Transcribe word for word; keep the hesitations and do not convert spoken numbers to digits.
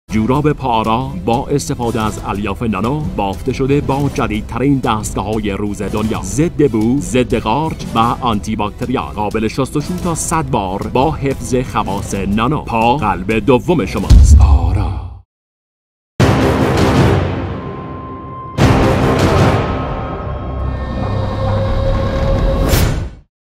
جوراب پارا با استفاده از الیاف نانو بافته شده با جدیدترین دستگاه‌های روز دنیا، ضد بو، ضد قارچ و آنتی باکتریال، قابل شستشو تا صد بار با حفظ خواص نانو. پا قلب دوم شماست.